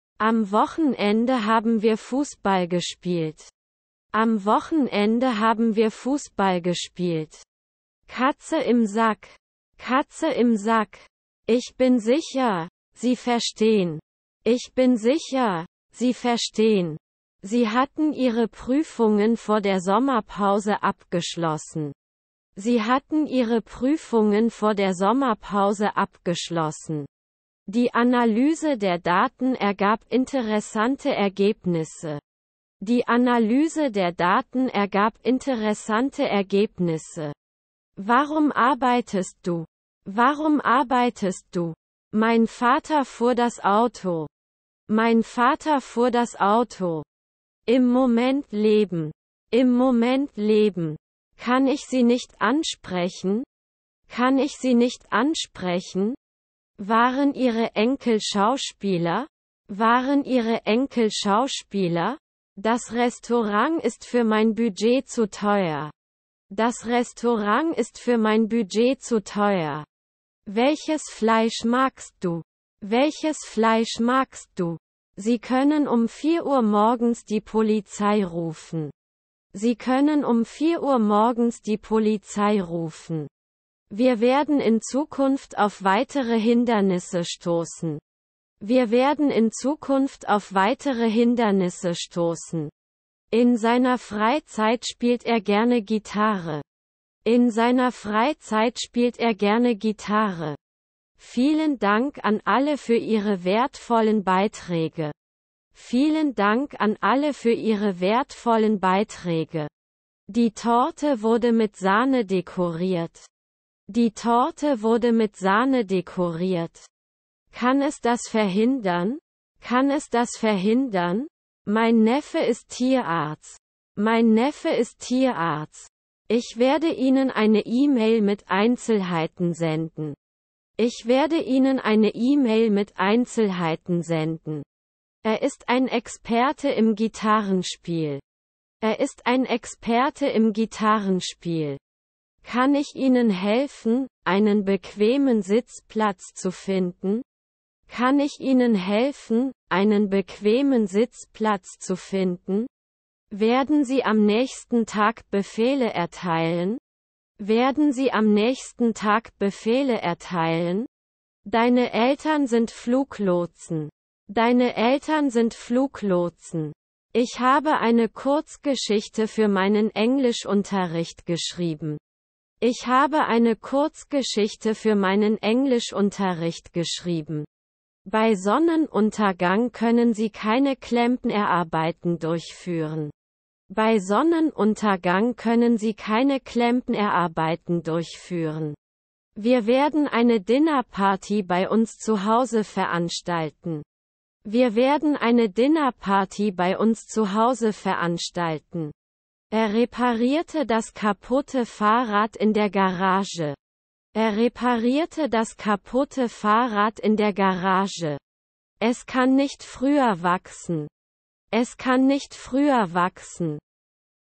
Am Wochenende haben wir Fußball gespielt. Am Wochenende haben wir Fußball gespielt. Katze im Sack. Katze im Sack. Ich bin sicher, Sie verstehen. Ich bin sicher, Sie verstehen. Sie hatten Ihre Prüfungen vor der Sommerpause abgeschlossen. Sie hatten Ihre Prüfungen vor der Sommerpause abgeschlossen. Die Analyse der Daten ergab interessante Ergebnisse. Die Analyse der Daten ergab interessante Ergebnisse. Warum arbeitest du? Warum arbeitest du? Mein Vater fuhr das Auto. Mein Vater fuhr das Auto. Im Moment leben. Im Moment leben. Kann ich Sie nicht ansprechen? Kann ich Sie nicht ansprechen? Waren Ihre Enkel Schauspieler? Waren Ihre Enkel Schauspieler? Das Restaurant ist für mein Budget zu teuer. Das Restaurant ist für mein Budget zu teuer. Welches Fleisch magst du? Welches Fleisch magst du? Sie können um 4 Uhr morgens die Polizei rufen. Sie können um 4 Uhr morgens die Polizei rufen. Wir werden in Zukunft auf weitere Hindernisse stoßen. Wir werden in Zukunft auf weitere Hindernisse stoßen. In seiner Freizeit spielt er gerne Gitarre. In seiner Freizeit spielt er gerne Gitarre. Vielen Dank an alle für Ihre wertvollen Beiträge. Vielen Dank an alle für Ihre wertvollen Beiträge. Die Torte wurde mit Sahne dekoriert. Die Torte wurde mit Sahne dekoriert. Kann es das verhindern? Kann es das verhindern? Mein Neffe ist Tierarzt. Mein Neffe ist Tierarzt. Ich werde Ihnen eine E-Mail mit Einzelheiten senden. Ich werde Ihnen eine E-Mail mit Einzelheiten senden. Er ist ein Experte im Gitarrenspiel. Er ist ein Experte im Gitarrenspiel. Kann ich Ihnen helfen, einen bequemen Sitzplatz zu finden? Kann ich Ihnen helfen, einen bequemen Sitzplatz zu finden? Werden Sie am nächsten Tag Befehle erteilen? Werden Sie am nächsten Tag Befehle erteilen? Deine Eltern sind Fluglotsen. Deine Eltern sind Fluglotsen. Ich habe eine Kurzgeschichte für meinen Englischunterricht geschrieben. Ich habe eine Kurzgeschichte für meinen Englischunterricht geschrieben. Bei Sonnenuntergang können Sie keine Klempnerarbeiten durchführen. Bei Sonnenuntergang können Sie keine Klempnerarbeiten durchführen. Wir werden eine Dinnerparty bei uns zu Hause veranstalten. Wir werden eine Dinnerparty bei uns zu Hause veranstalten. Er reparierte das kaputte Fahrrad in der Garage. Er reparierte das kaputte Fahrrad in der Garage. Es kann nicht früher wachsen. Es kann nicht früher wachsen.